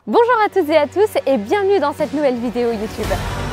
Bonjour à toutes et à tous et bienvenue dans cette nouvelle vidéo YouTube.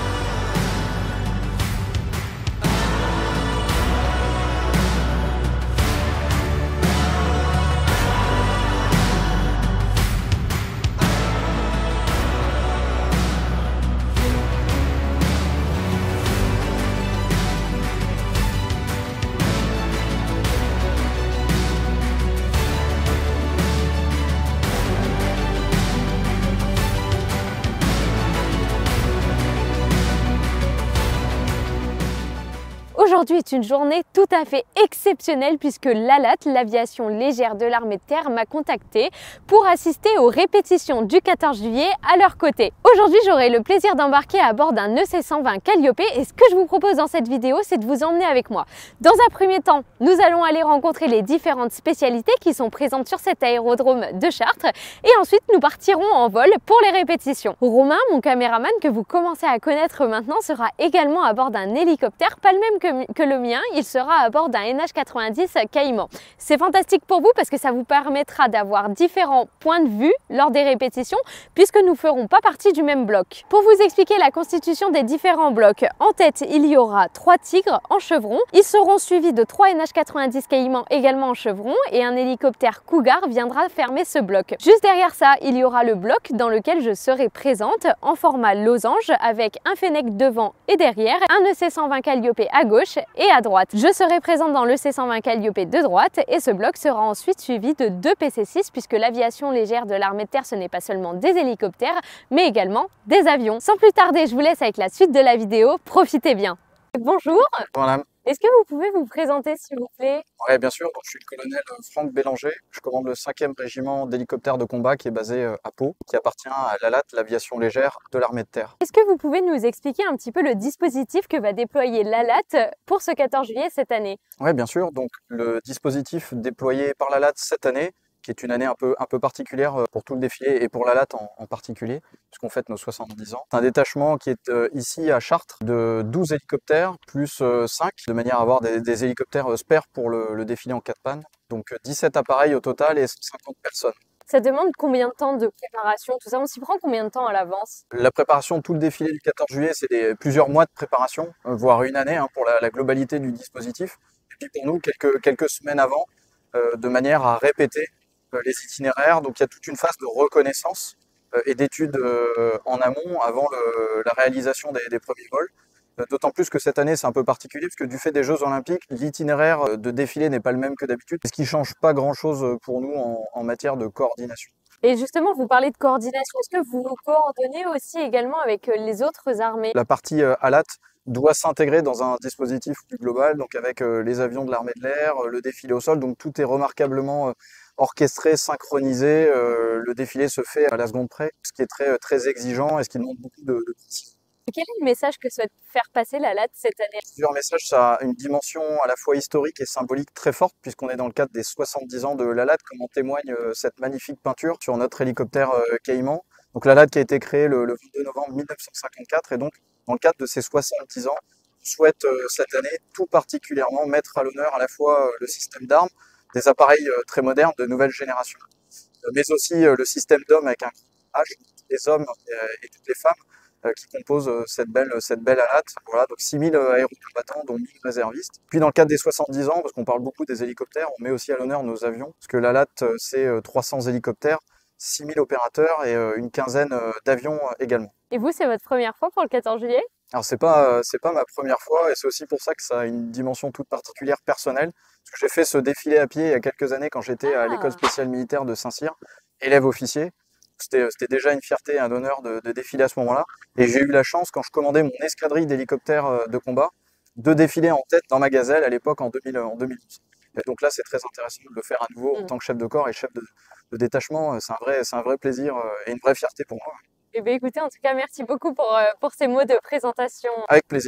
Aujourd'hui est une journée tout à fait exceptionnelle puisque l'ALAT, l'aviation légère de l'armée de terre, m'a contacté pour assister aux répétitions du 14 juillet à leur côté. Aujourd'hui, j'aurai le plaisir d'embarquer à bord d'un EC-120 Calliope et ce que je vous propose dans cette vidéo, c'est de vous emmener avec moi. Dans un premier temps, nous allons aller rencontrer les différentes spécialités qui sont présentes sur cet aérodrome de Chartres et ensuite nous partirons en vol pour les répétitions. Romain, mon caméraman que vous commencez à connaître maintenant, sera également à bord d'un hélicoptère, pas le même que le mien, il sera à bord d'un NH90 Cayman. C'est fantastique pour vous parce que ça vous permettra d'avoir différents points de vue lors des répétitions puisque nous ne ferons pas partie du même bloc. Pour vous expliquer la constitution des différents blocs, en tête il y aura 3 tigres en chevron, ils seront suivis de 3 NH90 Cayman également en chevron et un hélicoptère Cougar viendra fermer ce bloc. Juste derrière ça, il y aura le bloc dans lequel je serai présente en format losange avec un Fennec devant et derrière, un EC-120 Calliope à gauche et à droite. Je serai présente dans le C-120 Calliope de droite et ce bloc sera ensuite suivi de 2 PC-6 puisque l'aviation légère de l'armée de terre, ce n'est pas seulement des hélicoptères mais également des avions. Sans plus tarder, je vous laisse avec la suite de la vidéo. Profitez bien. Bonjour. Voilà. Est-ce que vous pouvez vous présenter s'il vous plaît? Oui, bien sûr. Donc, je suis le colonel Franck Bélanger. Je commande le 5e régiment d'hélicoptères de combat qui est basé à Pau, qui appartient à l'ALAT, l'aviation légère de l'armée de terre. Est-ce que vous pouvez nous expliquer un petit peu le dispositif que va déployer l'ALAT pour ce 14 juillet cette année? Oui, bien sûr. Donc, le dispositif déployé par l'ALAT cette année, qui est une année un peu particulière pour tout le défilé et pour l'ALAT en particulier, puisqu'on fête nos 70 ans. C'est un détachement qui est ici à Chartres de 12 hélicoptères plus 5, de manière à avoir des hélicoptères spares pour le défilé en cas de panne. Donc 17 appareils au total et 50 personnes. Ça demande combien de temps de préparation, tout ça? On s'y prend combien de temps à l'avance? La préparation de tout le défilé du 14 juillet, c'est plusieurs mois de préparation, voire une année pour la globalité du dispositif. Et puis pour nous, quelques semaines avant, de manière à répéter les itinéraires. Donc il y a toute une phase de reconnaissance et d'études en amont avant la réalisation des premiers vols. D'autant plus que cette année c'est un peu particulier parce que du fait des Jeux Olympiques, l'itinéraire de défilé n'est pas le même que d'habitude, ce qui ne change pas grand chose pour nous en matière de coordination. Et justement, vous parlez de coordination, est-ce que vous vous coordonnez aussi également avec les autres armées? La partie ALAT doit s'intégrer dans un dispositif plus global, donc avec les avions de l'armée de l'air, le défilé au sol, donc tout est remarquablement orchestré, synchronisé. Le défilé se fait à la seconde près, ce qui est très exigeant et ce qui demande beaucoup de précision. Quel est le message que souhaite faire passer l'ALAT cette année? Plusieurs messages, ça a une dimension à la fois historique et symbolique très forte, puisqu'on est dans le cadre des 70 ans de l'ALAT, comme en témoigne cette magnifique peinture sur notre hélicoptère Cayman. Donc l'ALAT qui a été créé le 22 novembre 1954, et donc dans le cadre de ces 70 ans, on souhaite cette année tout particulièrement mettre à l'honneur à la fois le système d'armes, des appareils très modernes de nouvelle génération, mais aussi le système d'hommes avec un grand H, les hommes et toutes les femmes qui composent cette belle ALAT. Voilà, donc 6000 aérocombattants, dont 1000 réservistes. Puis dans le cadre des 70 ans, parce qu'on parle beaucoup des hélicoptères, on met aussi à l'honneur nos avions, parce que l'ALAT, c'est 300 hélicoptères, 6000 opérateurs et une quinzaine d'avions également. Et vous, c'est votre première fois pour le 14 juillet? Alors c'est pas ma première fois et c'est aussi pour ça que ça a une dimension toute particulière personnelle. Parce que j'ai fait ce défilé à pied il y a quelques années quand j'étais à l'école spéciale militaire de Saint-Cyr, élève officier. C'était déjà une fierté et un honneur de défiler à ce moment-là. Et j'ai eu la chance, quand je commandais mon escadrille d'hélicoptères de combat, de défiler en tête dans ma Gazelle à l'époque en 2012. Et donc là, c'est très intéressant de le faire à nouveau en tant que chef de corps et chef de détachement. C'est un vrai plaisir et une vraie fierté pour moi. Eh bien, écoutez, en tout cas, merci beaucoup pour ces mots de présentation. Avec plaisir.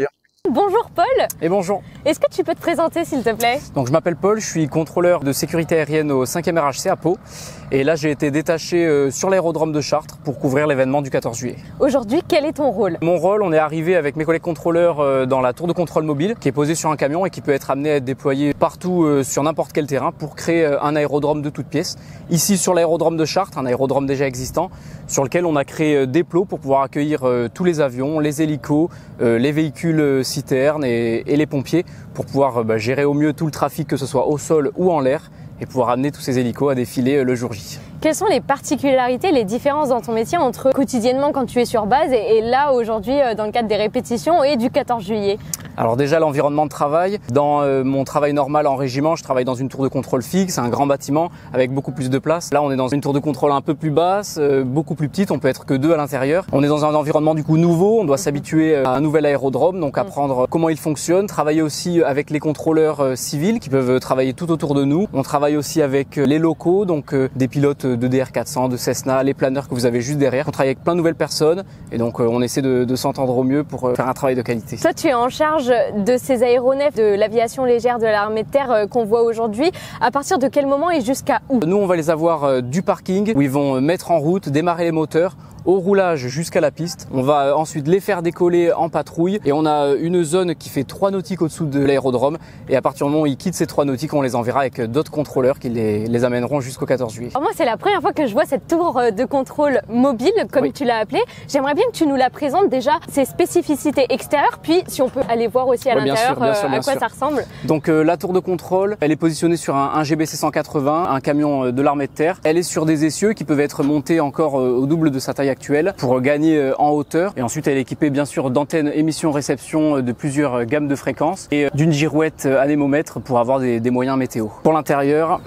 Bonjour Paul. Et bonjour. Est-ce que tu peux te présenter s'il te plaît? Donc je m'appelle Paul, je suis contrôleur de sécurité aérienne au 5e RHC à Pau. Et là j'ai été détaché sur l'aérodrome de Chartres pour couvrir l'événement du 14 juillet. Aujourd'hui, quel est ton rôle? Mon rôle, on est arrivé avec mes collègues contrôleurs dans la tour de contrôle mobile qui est posée sur un camion et qui peut être amené à être déployé partout sur n'importe quel terrain pour créer un aérodrome de toutes pièces. Ici sur l'aérodrome de Chartres, un aérodrome déjà existant sur lequel on a créé des plots pour pouvoir accueillir tous les avions, les hélicos, les véhicules citernes et les pompiers pour pouvoir gérer au mieux tout le trafic, que ce soit au sol ou en l'air, et pouvoir amener tous ces hélicos à défiler le jour J. Quelles sont les particularités, les différences dans ton métier entre quotidiennement quand tu es sur base et là aujourd'hui dans le cadre des répétitions et du 14 juillet? Alors déjà l'environnement de travail. Dans mon travail normal en régiment, je travaille dans une tour de contrôle fixe, un grand bâtiment avec beaucoup plus de place. Là on est dans une tour de contrôle un peu plus basse, beaucoup plus petite, on peut être que 2 à l'intérieur. On est dans un environnement du coup nouveau, on doit s'habituer à un nouvel aérodrome, donc apprendre comment il fonctionne, travailler aussi avec les contrôleurs civils qui peuvent travailler tout autour de nous. On travaille aussi avec les locaux, donc des pilotes de DR400, de Cessna, les planeurs que vous avez juste derrière. On travaille avec plein de nouvelles personnes et donc on essaie de s'entendre au mieux pour faire un travail de qualité. Toi tu es en charge de ces aéronefs de l'aviation légère de l'armée de terre qu'on voit aujourd'hui. À partir de quel moment et jusqu'à où? Nous on va les avoir du parking où ils vont mettre en route, démarrer les moteurs, au roulage jusqu'à la piste. On va ensuite les faire décoller en patrouille et on a une zone qui fait 3 nautiques au-dessous de l'aérodrome et à partir du moment où ils quittent ces 3 nautiques, on les enverra avec d'autres contrôleurs qui les amèneront jusqu'au 14 juillet. Alors moi c'est la première fois que je vois cette tour de contrôle mobile comme Oui. tu l'as appelée. J'aimerais bien que tu nous la présentes déjà, ses spécificités extérieures, puis si on peut aller voir aussi à Oui, bien l'intérieur sûr, bien sûr, à bien quoi sûr. ça ressemble. Donc la tour de contrôle, elle est positionnée sur un GBC 180, un camion de l'armée de terre. Elle est sur des essieux qui peuvent être montés encore au double de sa taille actuelle pour gagner en hauteur. Et ensuite elle est équipée bien sûr d'antennes émission-réception de plusieurs gammes de fréquences et d'une girouette anémomètre pour avoir des moyens météo. Pour l'intérieur,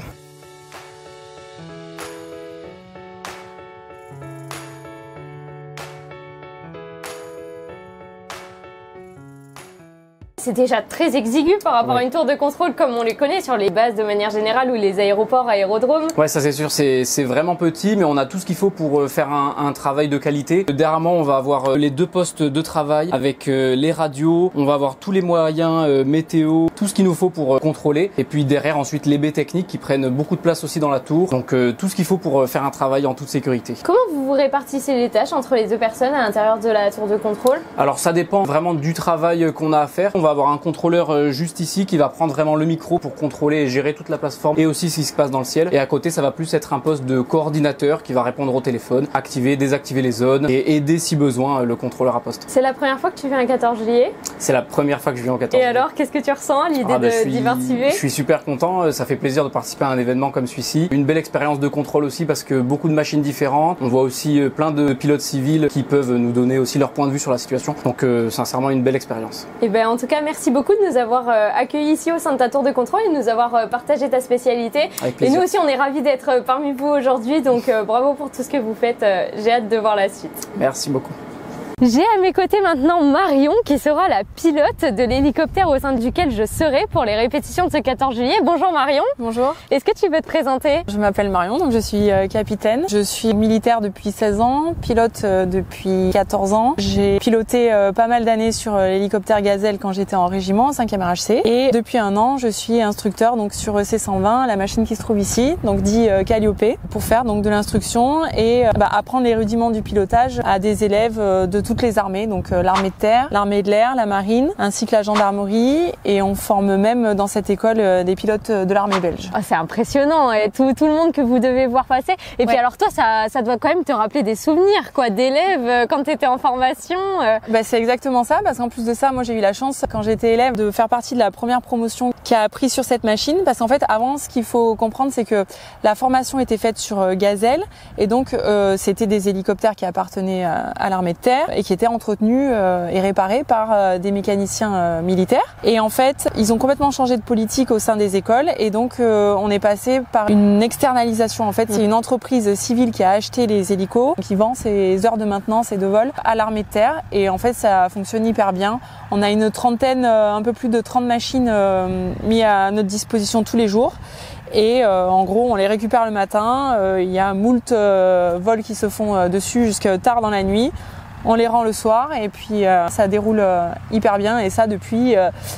C'est déjà très exigu par rapport Ouais. à une tour de contrôle comme on les connaît sur les bases de manière générale ou les aéroports, aérodromes. ouais, ça c'est sûr, c'est vraiment petit, mais on a tout ce qu'il faut pour faire un travail de qualité. Derrière moi, on va avoir les 2 postes de travail avec les radios, on va avoir tous les moyens météo, tout ce qu'il nous faut pour contrôler. Et puis derrière, ensuite, les baies techniques qui prennent beaucoup de place aussi dans la tour. Donc tout ce qu'il faut pour faire un travail en toute sécurité. Comment vous vous répartissez les tâches entre les 2 personnes à l'intérieur de la tour de contrôle? Alors ça dépend vraiment du travail qu'on a à faire. On va avoir un contrôleur juste ici qui va prendre vraiment le micro pour contrôler et gérer toute la plateforme et aussi ce qui se passe dans le ciel. Et à côté, ça va plus être un poste de coordinateur qui va répondre au téléphone, activer, désactiver les zones et aider si besoin le contrôleur à poste. C'est la première fois que tu fais un 14 juillet. C'est la première fois que je viens en 14 Et juillet. alors, qu'est-ce que tu ressens à l'idée d'y participer? Je suis super content, ça fait plaisir de participer à un événement comme celui-ci. Une belle expérience de contrôle aussi parce que beaucoup de machines différentes. On voit aussi plein de pilotes civils qui peuvent nous donner aussi leur point de vue sur la situation. Donc sincèrement une belle expérience. Et ben en tout cas, merci beaucoup de nous avoir accueillis ici au sein de ta tour de contrôle et de nous avoir partagé ta spécialité. Avec Et plaisir. nous aussi, on est ravis d'être parmi vous aujourd'hui. Donc bravo pour tout ce que vous faites. J'ai hâte de voir la suite. Merci beaucoup. J'ai à mes côtés maintenant Marion qui sera la pilote de l'hélicoptère au sein duquel je serai pour les répétitions de ce 14 juillet. Bonjour Marion. Bonjour, Est-ce que tu veux te présenter? je m'appelle Marion, donc je suis capitaine. Je suis militaire depuis 16 ans, pilote depuis 14 ans. J'ai piloté pas mal d'années sur l'hélicoptère Gazelle quand j'étais en régiment, 5e RHC. Et depuis 1 an, je suis instructeur donc sur C120, la machine qui se trouve ici, donc dit Calliope, pour faire donc de l'instruction et apprendre les rudiments du pilotage à des élèves de toutes les armées, donc l'armée de terre, l'armée de l'air, la marine, ainsi que la gendarmerie. Et on forme même dans cette école des pilotes de l'armée belge. Oh, c'est impressionnant et tout le monde que vous devez voir passer. Et puis Ouais. alors toi, ça doit quand même te rappeler des souvenirs quoi, d'élèves quand tu étais en formation. C'est exactement ça, parce qu'en plus de ça, moi j'ai eu la chance quand j'étais élève de faire partie de la première promotion qui a appris sur cette machine, parce qu'en fait avant ce qu'il faut comprendre c'est que la formation était faite sur Gazelle et donc c'était des hélicoptères qui appartenaient à l'armée de terre et qui étaient entretenus et réparés par des mécaniciens militaires. Et en fait ils ont complètement changé de politique au sein des écoles et donc on est passé par une externalisation. En fait c'est une entreprise civile qui a acheté les hélicos, qui vend ses heures de maintenance et de vol à l'armée de terre et en fait ça fonctionne hyper bien. On a une trentaine, un peu plus de 30 machines mises à notre disposition tous les jours. Et en gros, on les récupère le matin. Il y a moult vols qui se font dessus jusqu'à tard dans la nuit. on les rend le soir et puis ça déroule hyper bien et ça depuis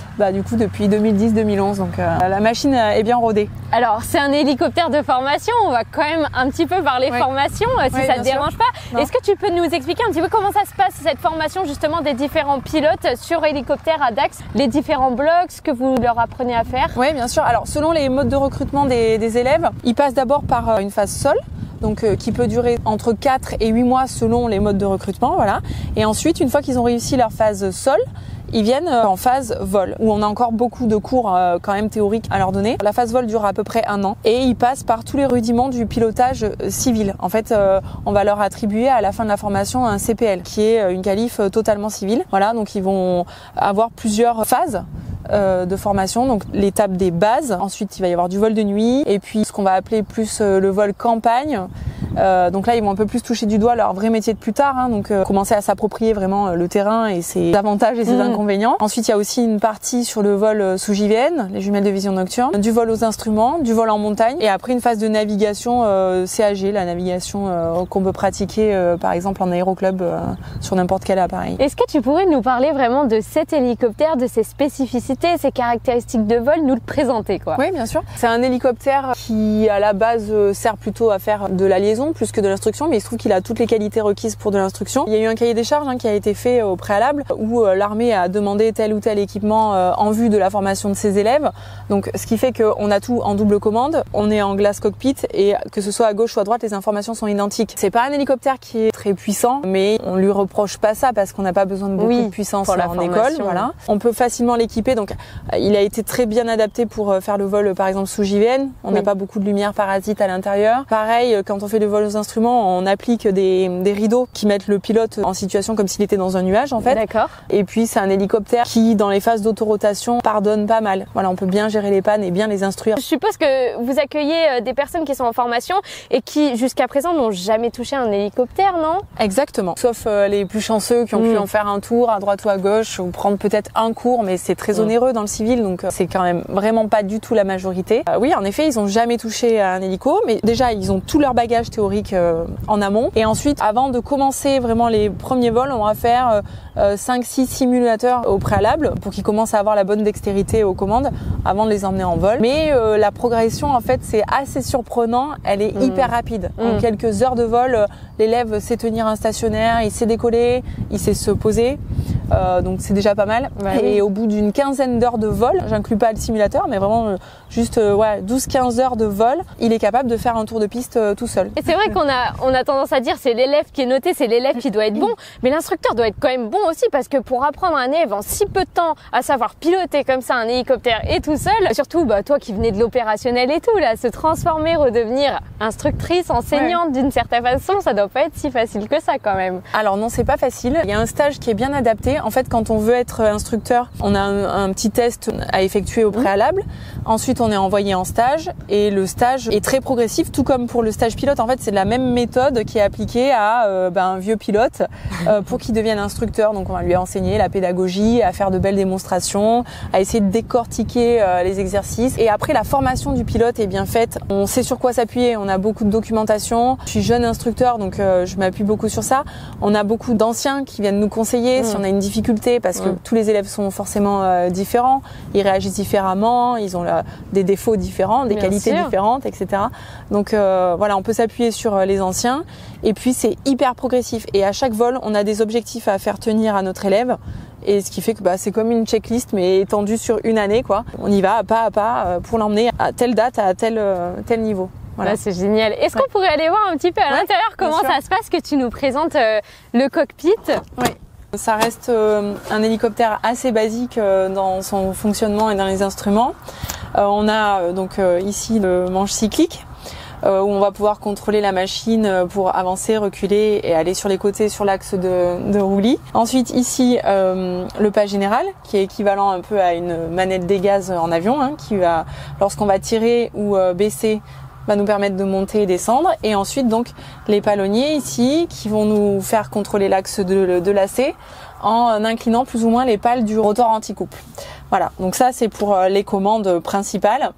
2010-2011. Donc la machine est bien rodée. Alors c'est un hélicoptère de formation, on va quand même un petit peu parler formation si ça te dérange pas. Est-ce que tu peux nous expliquer un petit peu comment ça se passe cette formation justement des différents pilotes sur hélicoptère à Dax, les différents blocs, ce que vous leur apprenez à faire? Oui, bien sûr. Alors selon les modes de recrutement des élèves, ils passent d'abord par une phase sol. Donc qui peut durer entre 4 et 8 mois selon les modes de recrutement, voilà. Et ensuite, une fois qu'ils ont réussi leur phase sol, ils viennent en phase vol, où on a encore beaucoup de cours quand même théoriques à leur donner. La phase vol dure à peu près 1 an et ils passent par tous les rudiments du pilotage civil. En fait, on va leur attribuer à la fin de la formation un CPL, qui est une qualif totalement civile. Voilà, donc ils vont avoir plusieurs phases de formation, donc l'étape des bases, ensuite il va y avoir du vol de nuit et puis ce qu'on va appeler plus le vol campagne. Donc là ils vont un peu plus toucher du doigt leur vrai métier de plus tard, hein, donc commencer à s'approprier vraiment le terrain et ses avantages et ses inconvénients. Ensuite il y a aussi une partie sur le vol sous JVN, les jumelles de vision nocturne, du vol aux instruments, du vol en montagne et après une phase de navigation CAG, la navigation qu'on peut pratiquer par exemple en aéroclub sur n'importe quel appareil. Est-ce que tu pourrais nous parler vraiment de cet hélicoptère, de ses spécificités, ses caractéristiques de vol, nous le présenter quoi? Oui, bien sûr. C'est un hélicoptère qui à la base sert plutôt à faire de la liaison plus que de l'instruction, mais il se trouve qu'il a toutes les qualités requises pour de l'instruction. Il y a eu un cahier des charges qui a été fait au préalable où l'armée a demandé tel ou tel équipement en vue de la formation de ses élèves. Donc ce qui fait qu'on a tout en double commande, on est en glace cockpit et que ce soit à gauche ou à droite, les informations sont identiques. C'est pas un hélicoptère qui est très puissant, mais on lui reproche pas ça parce qu'on n'a pas besoin de beaucoup de puissance en école. Voilà. On peut facilement l'équiper, donc il a été très bien adapté pour faire le vol par exemple sous JVN. On n'a pas beaucoup de lumière parasite à l'intérieur. Pareil, quand on fait le vol aux instruments, on applique des rideaux qui mettent le pilote en situation comme s'il était dans un nuage en fait. D'accord. Et puis c'est un hélicoptère qui dans les phases d'autorotation pardonne pas mal. Voilà, on peut bien gérer les pannes et bien les instruire. Je suppose que vous accueillez des personnes qui sont en formation et qui jusqu'à présent n'ont jamais touché un hélicoptère, non? Exactement. Sauf les plus chanceux qui ont pu en faire un tour à droite ou à gauche ou prendre peut-être un cours, mais c'est très onéreux dans le civil, donc c'est quand même vraiment pas du tout la majorité. Oui, en effet, ils ont jamais touché à un hélico, mais déjà ils ont tout leur bagage théorique en amont. Et ensuite, avant de commencer vraiment les premiers vols, on va faire 5-6 simulateurs au préalable pour qu'ils commencent à avoir la bonne dextérité aux commandes avant de les emmener en vol. Mais la progression, en fait, c'est assez surprenant. Elle est hyper rapide. En quelques heures de vol, l'élève sait tenir un stationnaire, il sait décoller, il sait se poser. Donc c'est déjà pas mal. Et au bout d'une quinzaine d'heures de vol, j'inclus pas le simulateur, mais vraiment juste 12-15 heures de vol, il est capable de faire un tour de piste tout seul. Et c'est vrai qu'on a tendance à dire c'est l'élève qui est noté, c'est l'élève qui doit être bon, mais l'instructeur doit être quand même bon aussi parce que pour apprendre un élève en si peu de temps à savoir piloter comme ça un hélicoptère et tout seul, surtout toi qui venais de l'opérationnel et tout, là, se transformer, redevenir instructrice, enseignante d'une certaine façon, ça doit pas être si facile que ça quand même. Alors non, c'est pas facile. Il y a un stage qui est bien adapté. En fait, quand on veut être instructeur, on a un petit test à effectuer au préalable. Ensuite, on est envoyé en stage et le stage est très progressif, tout comme pour le stage pilote. En fait, c'est la même méthode qui est appliquée à un vieux pilote pour qu'il devienne instructeur. Donc, on va lui enseigner la pédagogie, à faire de belles démonstrations, à essayer de décortiquer les exercices. Et après, la formation du pilote est bien faite. On sait sur quoi s'appuyer. On a beaucoup de documentation. Je suis jeune instructeur, donc je m'appuie beaucoup sur ça. On a beaucoup d'anciens qui viennent nous conseiller si on a une difficulté parce que tous les élèves sont forcément différents. Ils réagissent différemment. Ils ont des défauts différents, des qualités différentes, etc. Donc voilà, on peut s'appuyer sur les anciens. Et puis c'est hyper progressif. Et à chaque vol, on a des objectifs à faire tenir à notre élève. Et ce qui fait que c'est comme une checklist mais étendue sur une année quoi. On y va pas à pas pour l'emmener à telle date, à tel niveau. Voilà. C'est génial. Est-ce qu'on pourrait aller voir un petit peu à l'intérieur comment ça se passe, que tu nous présentes le cockpit? Oui. Ça reste un hélicoptère assez basique dans son fonctionnement et dans les instruments. On a donc ici le manche cyclique où on va pouvoir contrôler la machine pour avancer, reculer et aller sur les côtés sur l'axe de roulis. Ensuite ici le pas général qui est équivalent un peu à une manette des gaz en avion qui va, lorsqu'on va tirer ou baisser, va nous permettre de monter et descendre. Et ensuite donc les palonniers ici qui vont nous faire contrôler l'axe de lacet en inclinant plus ou moins les pales du rotor anti-couple. Voilà, donc ça c'est pour les commandes principales.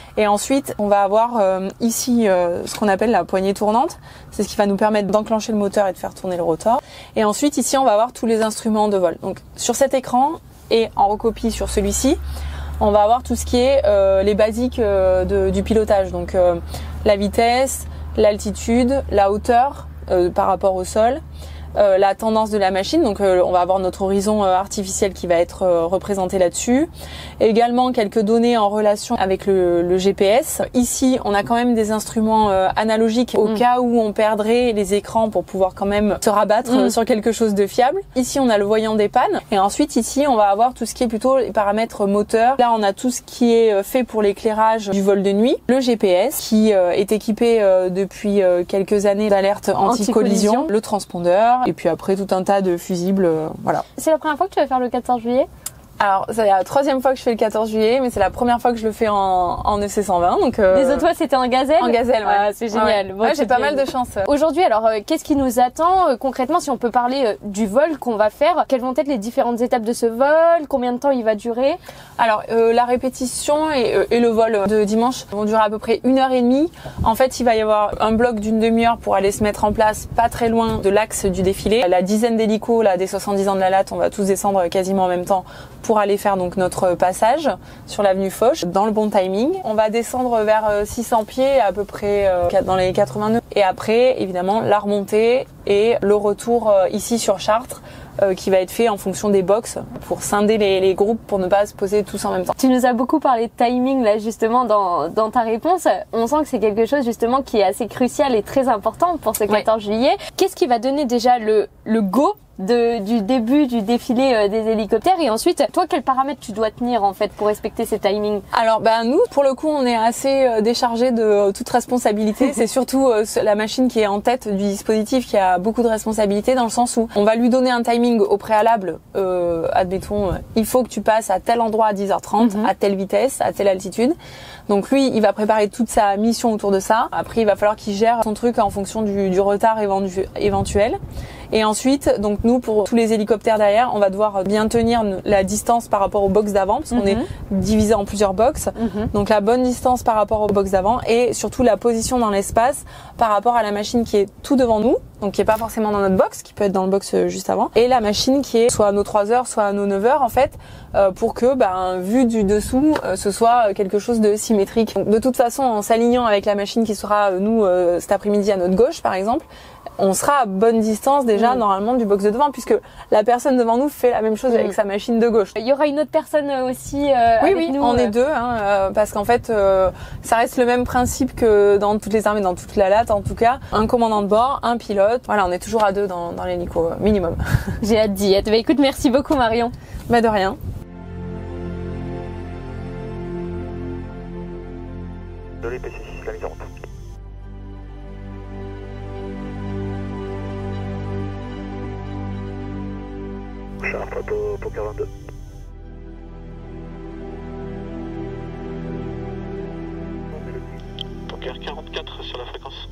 Et ensuite, on va avoir ici ce qu'on appelle la poignée tournante. C'est ce qui va nous permettre d'enclencher le moteur et de faire tourner le rotor. Et ensuite, ici, on va avoir tous les instruments de vol. Donc, sur cet écran et en recopie sur celui-ci, on va avoir tout ce qui est les basiques du pilotage. Donc, la vitesse, l'altitude, la hauteur par rapport au sol. La tendance de la machine, donc on va avoir notre horizon artificiel qui va être représenté là-dessus. Et également quelques données en relation avec le GPS. Ici, on a quand même des instruments analogiques au cas où on perdrait les écrans pour pouvoir quand même se rabattre sur quelque chose de fiable. Ici, on a le voyant des pannes. Et ensuite, ici, on va avoir tout ce qui est plutôt les paramètres moteurs. Là, on a tout ce qui est fait pour l'éclairage du vol de nuit. Le GPS qui est équipé depuis quelques années d'alerte anti-collision. Le transpondeur. Et puis après tout un tas de fusibles, voilà. C'est la première fois que tu vas faire le 14 juillet ? Alors, c'est la 3e fois que je fais le 14 juillet, mais c'est la première fois que je le fais en EC120. Donc, les autres fois, c'était en gazelle ? En gazelle, ouais. Ah, c'est génial. Ouais. Bon, Ouais, j'ai pas mal de chance. Aujourd'hui, alors, qu'est-ce qui nous attend concrètement, si on peut parler du vol qu'on va faire ? Quelles vont être les différentes étapes de ce vol ? Combien de temps il va durer ? Alors, la répétition et le vol de dimanche vont durer à peu près 1h30. En fait, il va y avoir un bloc d'une demi-heure pour aller se mettre en place pas très loin de l'axe du défilé. La dizaine d'hélicos, là, des 70 ans de la latte, on va tous descendre quasiment en même temps pour aller faire donc notre passage sur l'avenue Foch dans le bon timing. On va descendre vers 600 pieds à peu près dans les 80 nœuds. Et après, évidemment, la remontée et le retour ici sur Chartres qui va être fait en fonction des box pour scinder les groupes pour ne pas se poser tous en même temps. Tu nous as beaucoup parlé de timing là justement dans ta réponse. On sent que c'est quelque chose justement qui est assez crucial et très important pour ce 14 juillet. Qu'est-ce qui va donner déjà le go du début du défilé des hélicoptères, et ensuite toi quels paramètres tu dois tenir en fait pour respecter ces timings? Alors nous pour le coup on est assez déchargé de toute responsabilité. C'est surtout la machine qui est en tête du dispositif qui a beaucoup de responsabilité, dans le sens où on va lui donner un timing au préalable. Admettons il faut que tu passes à tel endroit à 10h30 à telle vitesse, à telle altitude. Donc lui il va préparer toute sa mission autour de ça. Après il va falloir qu'il gère son truc en fonction du retard éventuel. Et ensuite, donc nous, pour tous les hélicoptères derrière, on va devoir bien tenir la distance par rapport aux box d'avant, parce qu'on est divisé en plusieurs box. Donc la bonne distance par rapport aux box d'avant, et surtout la position dans l'espace par rapport à la machine qui est tout devant nous, donc qui est pas forcément dans notre box, qui peut être dans le box juste avant, et la machine qui est soit à nos 3 heures, soit à nos 9 heures en fait, pour que, vu du dessous, ce soit quelque chose de symétrique. Donc, de toute façon, en s'alignant avec la machine qui sera, nous, cet après-midi à notre gauche, par exemple, on sera à bonne distance déjà normalement du box de devant, puisque la personne devant nous fait la même chose avec sa machine de gauche. Il y aura une autre personne aussi avec nous. On est deux, parce qu'en fait ça reste le même principe que dans toutes les armées, dans toute la latte en tout cas. Un commandant de bord, un pilote. Voilà, on est toujours à deux dans l'hélico minimum. J'ai hâte d'y être. Écoute, merci beaucoup Marion. De rien. De l'EPC6, la mise en route. Chartres pour 42. Poker 44 sur la fréquence.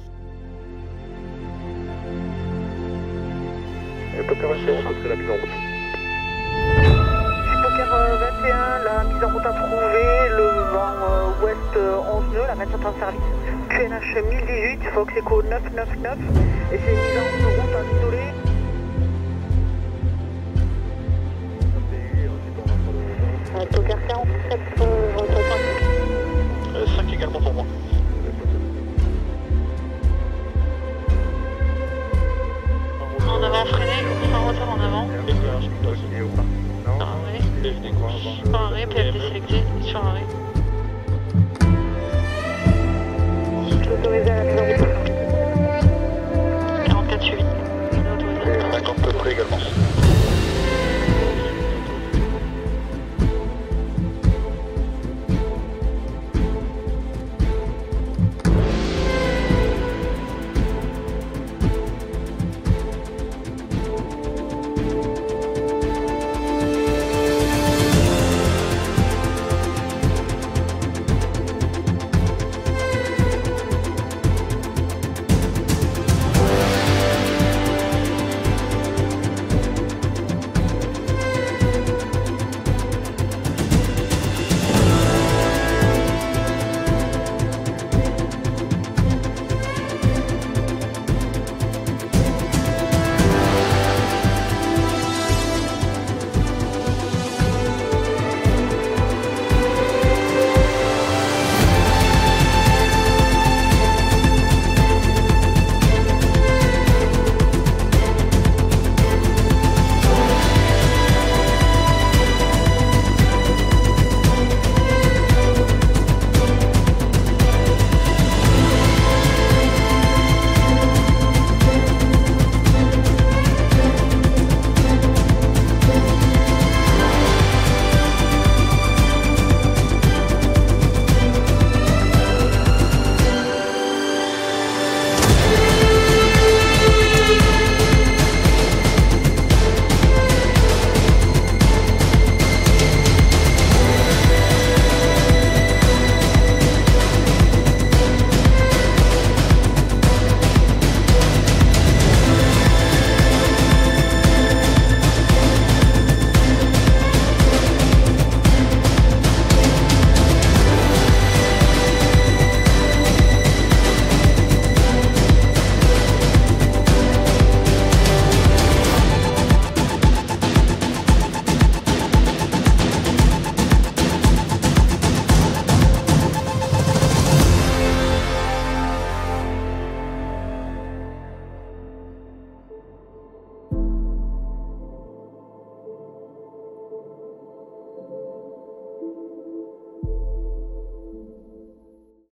Poker 21, c'est la mise en route. Poker 21, la mise en route approuvée, le vent ouest 11 nœuds, la maintenance en service. QNH 1018, Fox Echo 999, et c'est une mise en route à isolé. Poker 47, 5 également pour moi. En avant freiné, sans retard en avant. Non, arrêt. Pas arrêt, PFD sélecté, sur arrêt. Autorisé à la mise en route. 44 suivi. 50 peu près également.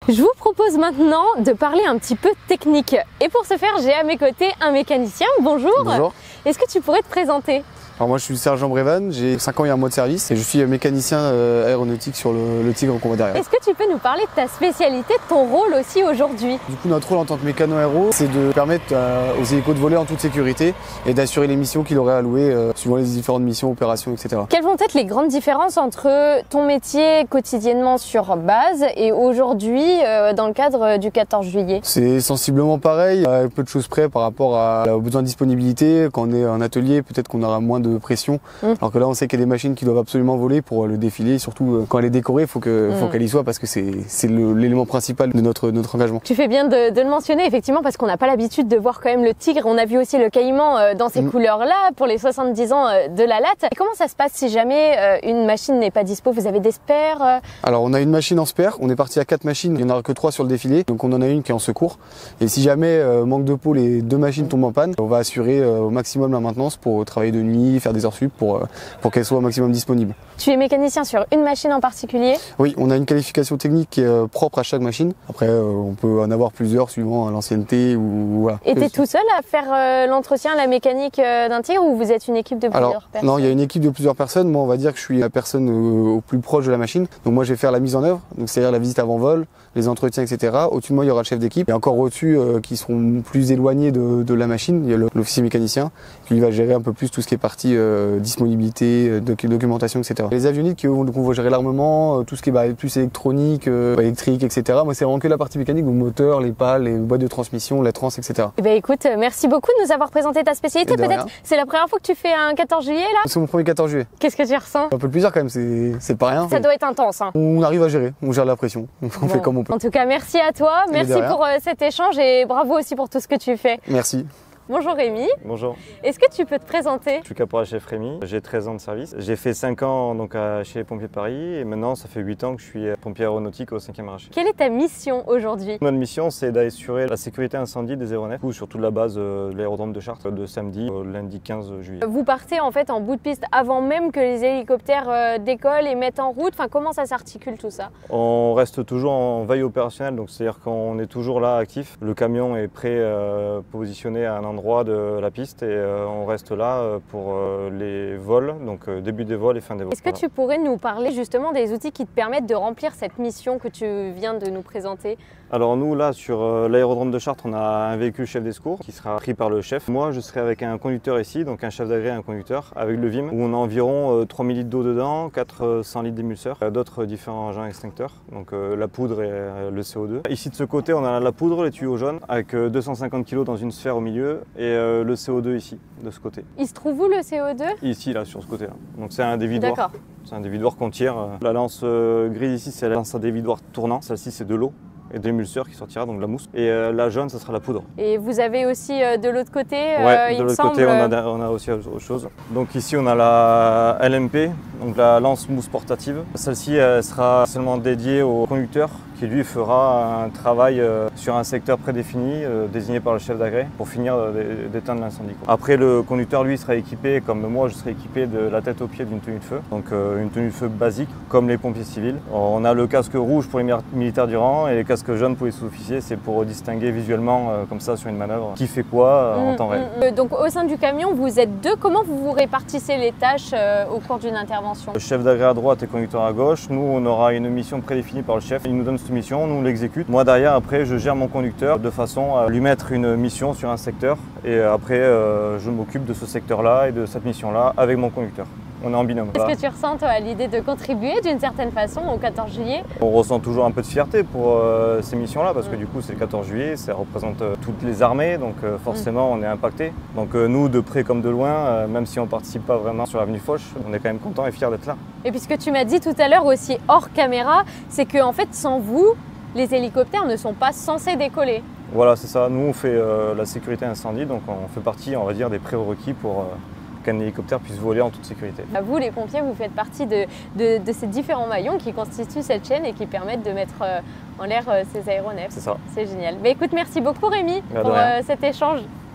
Je vous propose maintenant de parler un petit peu technique. Et pour ce faire, j'ai à mes côtés un mécanicien. Bonjour. Bonjour. Est-ce que tu pourrais te présenter ? Alors moi je suis Sergent Brévan, j'ai 5 ans et un mois de service et je suis mécanicien aéronautique sur le Tigre qu'on voit derrière. Est-ce que tu peux nous parler de ta spécialité, de ton rôle aussi aujourd'hui ? Du coup notre rôle en tant que mécano aéro, c'est de permettre aux hélicos de voler en toute sécurité et d'assurer les missions qu'il aurait allouées suivant les différentes missions, opérations, etc. Quelles vont être les grandes différences entre ton métier quotidiennement sur base et aujourd'hui dans le cadre du 14 juillet ? C'est sensiblement pareil, avec peu de choses près par rapport aux besoins de disponibilité. Quand on est en atelier, peut-être qu'on aura moins de pression, alors que là on sait qu'il y a des machines qui doivent absolument voler pour le défilé, surtout quand elle est décorée, il faut qu'elle y soit parce que c'est l'élément principal de notre engagement. Tu fais bien de le mentionner effectivement parce qu'on n'a pas l'habitude de voir quand même le Tigre, on a vu aussi le Caïman dans ces couleurs-là pour les 70 ans de la latte. Et comment ça se passe si jamais une machine n'est pas dispo? Vous avez des spares? Alors on a une machine en spare, on est parti à 4 machines, il n'y en aura que 3 sur le défilé, donc on en a une qui est en secours. Et si jamais manque de peau, les 2 machines tombent en panne, on va assurer au maximum la maintenance pour travailler de nuit, faire des heures sup pour qu'elle soit au maximum disponible. Tu es mécanicien sur une machine en particulier? Oui, on a une qualification technique qui est propre à chaque machine. Après, on peut en avoir plusieurs suivant l'ancienneté ou voilà. Et t'es tout seul à faire l'entretien, la mécanique d'un Tigre ou vous êtes une équipe de plusieurs personnes? Non, il y a une équipe de plusieurs personnes. Moi, on va dire que je suis la personne au plus proche de la machine. Donc moi, je vais faire la mise en œuvre, donc c'est-à-dire la visite avant vol, les entretiens, etc. Au-dessus de moi, il y aura le chef d'équipe. Et encore au-dessus, qui seront plus éloignés de la machine, il y a l'officier mécanicien qui va gérer un peu plus tout ce qui est partie disponibilité, documentation, etc. Les avioniques qui vont gérer l'armement, tout ce qui est plus électronique, électrique, etc. Moi, c'est vraiment que la partie mécanique, donc moteur, les pales, les boîtes de transmission, la trans, etc. Eh ben écoute, merci beaucoup de nous avoir présenté ta spécialité. Peut-être c'est la première fois que tu fais un 14 juillet là? C'est mon premier 14 juillet. Qu'est-ce que tu ressens? Un peu de plaisir quand même, c'est pas rien. Ça doit être intense. Hein. On arrive à gérer, on gère la pression, on fait comme on peut. En tout cas, merci à toi, merci pour cet échange et bravo aussi pour tout ce que tu fais. Merci. Bonjour Rémi. Bonjour. Est-ce que tu peux te présenter? Je suis caporal-chef Rémi, j'ai 13 ans de service. J'ai fait 5 ans donc, chez les pompiers de Paris et maintenant ça fait 8 ans que je suis pompier aéronautique au 5e arraché. Quelle est ta mission aujourd'hui? Notre mission c'est d'assurer la sécurité incendie des aéronefs sur toute la base de l'aérodrome de Chartres de samedi au lundi 15 juillet. Vous partez en fait en bout de piste avant même que les hélicoptères décollent et mettent en route. Enfin, comment ça s'articule tout ça? On reste toujours en veille opérationnelle, donc c'est-à-dire qu'on est toujours là actif. Le camion est prêt positionné à un endroit de la piste et on reste là pour les vols, donc début des vols et fin des vols. Est-ce que tu pourrais nous parler justement des outils qui te permettent de remplir cette mission que tu viens de nous présenter? Alors nous là sur l'aérodrome de Chartres on a un véhicule chef des secours qui sera pris par le chef. Moi je serai avec un conducteur ici, donc un chef d'agré et un conducteur avec le VIM où on a environ 3000 litres d'eau dedans, 400 litres d'émulseur, d'autres différents agents extincteurs, donc la poudre et le CO2. Ici de ce côté on a la poudre, les tuyaux jaunes avec 250 kg dans une sphère au milieu et le CO2 ici de ce côté. Il se trouve où le CO2? Ici là sur ce côté là. Donc c'est un dévidoir. D'accord. C'est un dévidoir qu'on tire. La lance grise ici c'est la lance à dévidoir tournant, celle-ci c'est de l'eau et de l'émulseur qui sortira, donc de la mousse. Et la jaune, ça sera la poudre. Et vous avez aussi de l'autre côté, ouais, de l'autre côté, on a aussi autre chose. Donc ici, on a la LMP, donc la lance mousse portative. Celle-ci sera seulement dédiée au conducteur qui lui fera un travail sur un secteur prédéfini, désigné par le chef d'agré, pour finir d'éteindre l'incendie. Après, le conducteur, lui, sera équipé, comme moi, je serai équipé de la tête aux pieds d'une tenue de feu. Donc une tenue de feu basique, comme les pompiers civils. On a le casque rouge pour les militaires du rang et les casques jaunes pour les sous-officiers. C'est pour distinguer visuellement, comme ça, sur une manœuvre, qui fait quoi en temps réel. Donc au sein du camion, vous êtes deux. Comment vous vous répartissez les tâches au cours d'une intervention? Le chef d'agré à droite et le conducteur à gauche. Nous, on aura une mission prédéfinie par le chef. Il nous donne cette mission, nous on l'exécute. Moi derrière, après, je gère mon conducteur de façon à lui mettre une mission sur un secteur et après, je m'occupe de ce secteur-là et de cette mission-là avec mon conducteur. On est en binôme. Est-ce que tu ressens toi l'idée de contribuer d'une certaine façon au 14 juillet? On ressent toujours un peu de fierté pour ces missions-là parce que du coup c'est le 14 juillet, ça représente toutes les armées, donc forcément on est impacté. Donc nous, de près comme de loin, même si on ne participe pas vraiment sur l'avenue Foch, on est quand même content et fiers d'être là. Et puis ce que tu m'as dit tout à l'heure aussi hors caméra, c'est que en fait sans vous, les hélicoptères ne sont pas censés décoller. Voilà, c'est ça. Nous on fait la sécurité incendie, donc on fait partie, on va dire, des prérequis pour qu'un hélicoptère puisse voler en toute sécurité. Vous, les pompiers, vous faites partie de ces différents maillons qui constituent cette chaîne et qui permettent de mettre en l'air ces aéronefs. C'est ça. C'est génial. Mais écoute, merci beaucoup Rémi pour cet échange.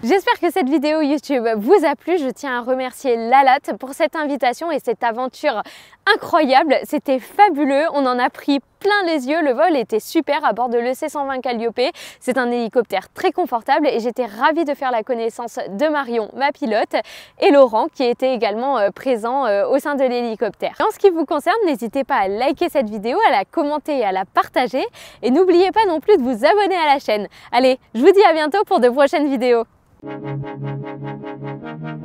J'espère que cette vidéo YouTube vous a plu. Je tiens à remercier Lalat pour cette invitation et cette aventure incroyable. C'était fabuleux, on en a pris plein les yeux. Le vol était super à bord de l'EC-120 Calliope. C'est un hélicoptère très confortable et j'étais ravie de faire la connaissance de Marion, ma pilote, et Laurent qui était également présent au sein de l'hélicoptère. En ce qui vous concerne, n'hésitez pas à liker cette vidéo, à la commenter et à la partager. Et n'oubliez pas non plus de vous abonner à la chaîne. Allez, je vous dis à bientôt pour de prochaines vidéos.